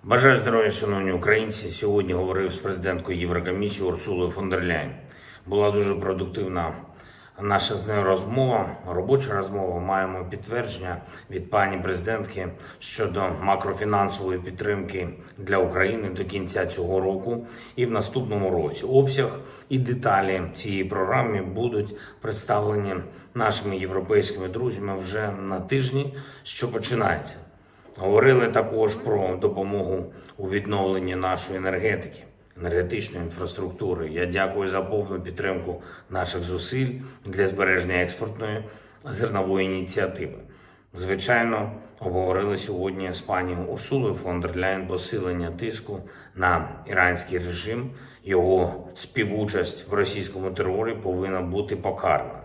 Бажаю здоров'я, шановні українці. Сьогодні говорив з президенткою Єврокомісії Урсулою фон дер Ляєн. Була дуже продуктивна наша з нею розмова, робоча розмова. Маємо підтвердження від пані президентки щодо макрофінансової підтримки для України до кінця цього року і в наступному році. Обсяг і деталі цієї програми будуть представлені нашими європейськими друзями вже на тижні, що починається. Говорили також про допомогу у відновленні нашої енергетики, енергетичної інфраструктури. Я дякую за повну підтримку наших зусиль для збереження експортної зернової ініціативи. Звичайно, обговорили сьогодні з пані Урсулою фон дер Ляєн посилення тиску на іранський режим. Його співучасть в російському терорі повинна бути покарана.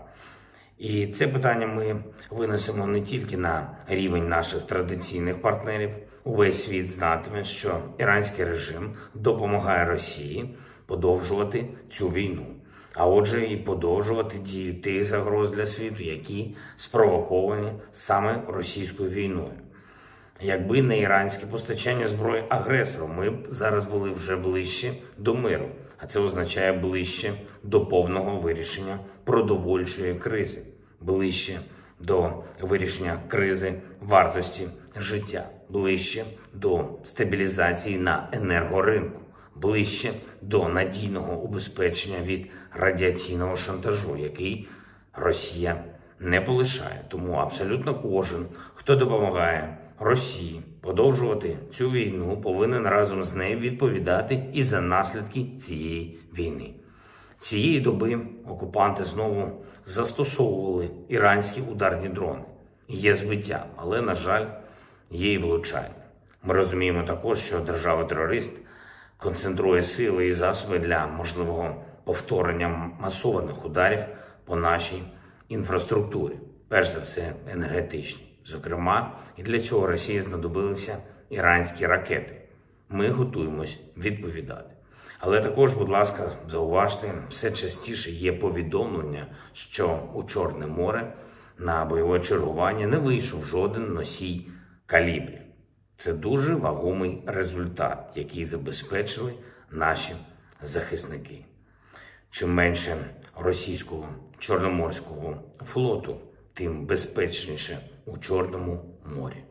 І це питання ми винесемо не тільки на рівень наших традиційних партнерів. Увесь світ знатиме, що іранський режим допомагає Росії подовжувати цю війну. А отже, і подовжувати дію тих загроз для світу, які спровоковані саме російською війною. Якби не іранське постачання зброї агресору, ми б зараз були вже ближче до миру. А це означає ближче до повного вирішення продовольчої кризи, ближче до вирішення кризи вартості життя, ближче до стабілізації на енергоринку, ближче до надійного убезпечення від радіаційного шантажу, який Росія не полишає. Тому абсолютно кожен, хто допомагає Росії подовжувати цю війну, повинен разом з нею відповідати і за наслідки цієї війни. Цієї доби окупанти знову застосовували іранські ударні дрони. Є збиття, але, на жаль, є і влучання. Ми розуміємо також, що держава-терорист концентрує сили і засоби для можливого повторення масованих ударів по нашій інфраструктурі, перш за все енергетичній. Зокрема, і для цього Росії знадобилися іранські ракети. Ми готуємось відповідати. Але також, будь ласка, зауважте, все частіше є повідомлення, що у Чорне море на бойове чергування не вийшов жоден носій калібрів. Це дуже вагомий результат, який забезпечили наші захисники. Чим менше російського Чорноморського флоту, тим безпечніше у Чорному морі.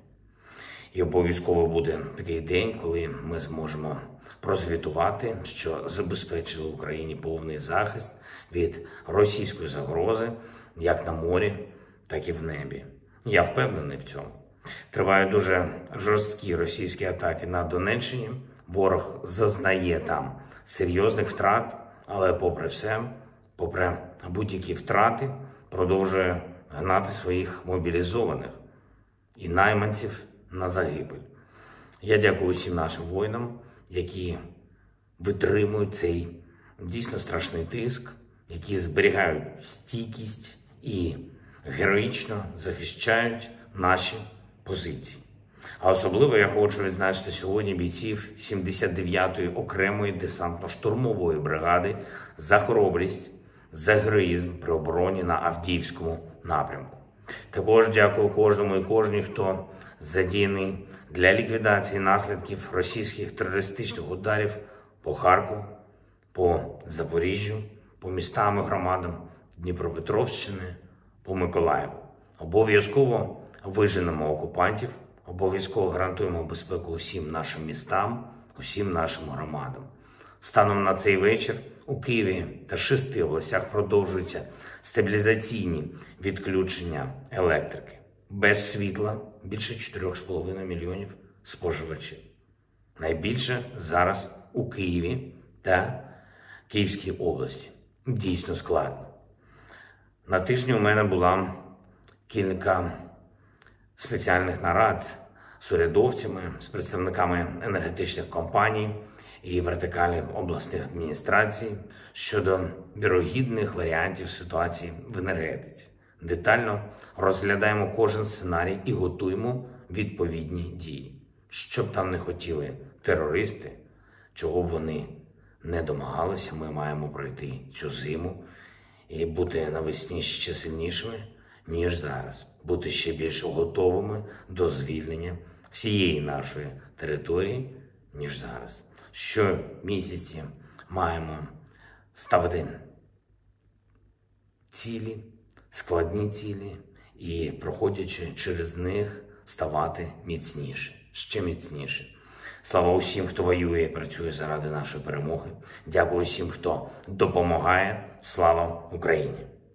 І обов'язково буде такий день, коли ми зможемо прозвітувати, що забезпечили Україні повний захист від російської загрози, як на морі, так і в небі. Я впевнений в цьому. Тривають дуже жорсткі російські атаки на Донеччині. Ворог зазнає там серйозних втрат, але попри все, попри будь-які втрати, продовжує гнати своїх мобілізованих і найманців на загибель. Я дякую всім нашим воїнам, які витримують цей дійсно страшний тиск, які зберігають стійкість і героїчно захищають наші позиції. А особливо я хочу відзначити сьогодні бійців 79-ї окремої десантно-штурмової бригади за хоробрість, за героїзм при обороні на Авдіївському напрямку. Також дякую кожному і кожній, хто задіяний для ліквідації наслідків російських терористичних ударів по Харкову, по Запоріжжю, по містам і громадам Дніпропетровщини, по Миколаєву. Обов'язково виженемо окупантів, обов'язково гарантуємо безпеку усім нашим містам, усім нашим громадам. Станом на цей вечір у Києві та 6 областях продовжуються стабілізаційні відключення електрики. Без світла більше 4,5 мільйонів споживачів. Найбільше зараз у Києві та Київській області. Дійсно складно. На тижні у мене була кілька спеціальних нарад з урядовцями, з представниками енергетичних компаній і вертикалі обласних адміністрацій щодо вірогідних варіантів ситуації в енергетиці. Детально розглядаємо кожен сценарій і готуємо відповідні дії. Що б там не хотіли терористи, чого б вони не домагалися, ми маємо пройти цю зиму і бути навесні ще сильнішими, ніж зараз. Бути ще більш готовими до звільнення всієї нашої території ніж зараз. Щомісяці маємо ставити цілі, складні цілі і, проходячи через них, ставати міцніше, ще міцніше. Слава усім, хто воює і працює заради нашої перемоги. Дякую всім, хто допомагає. Слава Україні!